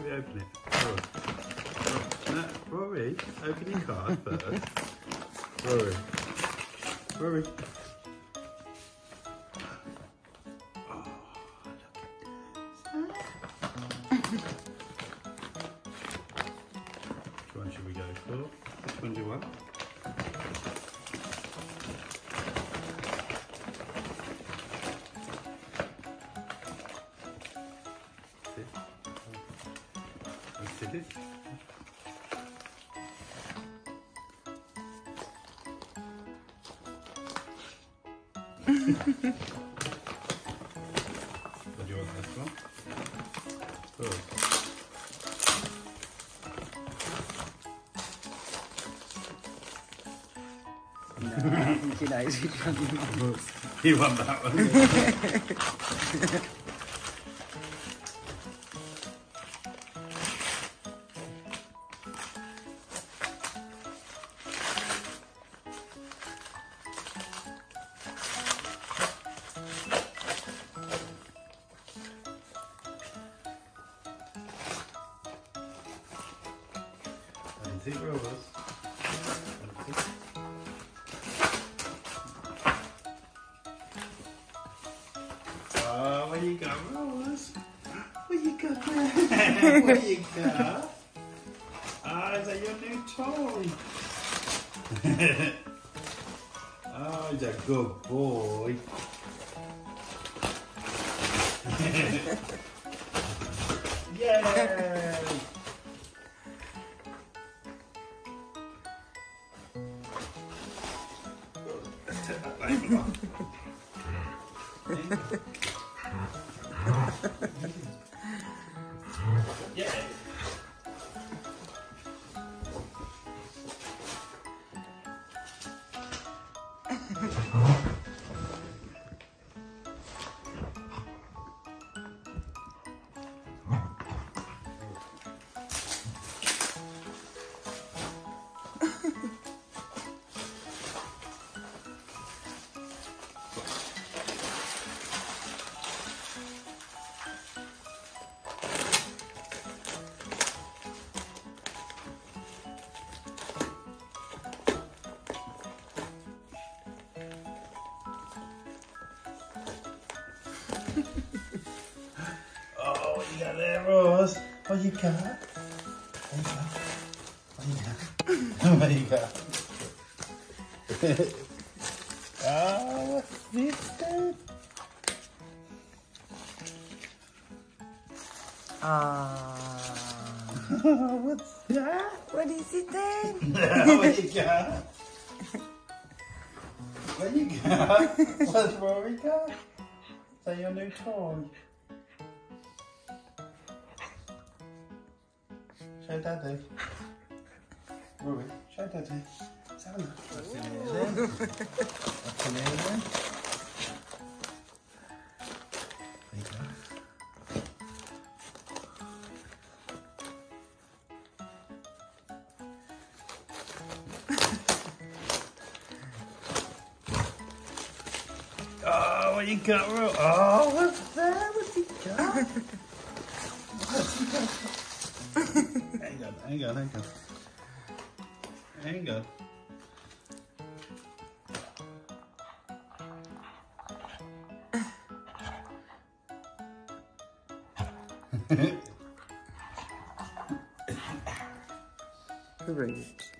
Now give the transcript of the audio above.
Should we open it? Oh. No, Rory, open your card first. Rory. Rory. Oh, look at this. Which one should we go for? Which one do you want? Let's see this. What do you want this one? Oh. No, she knows which one you want. You want that one? Is it Rorys? Oh, what you got, Rorys? What you got there? What you got? Ah, is that your new toy? Oh, he's a good boy. Yay! Let's take that label off. Yeah. Oh, what you got there, Rose? What you got? What you got? What you got? Oh, what's this then? What's that? What is it then? What you got? What you got? What's Rory got? Is that your new toy? Show Daddy. Rory, show Daddy. Let's have a look. What's in here then? What's in here then? There you go. Oh, what you got, Ro? Oh, what's that? What's he got? What's he got? Hang on. Hang on. Rude.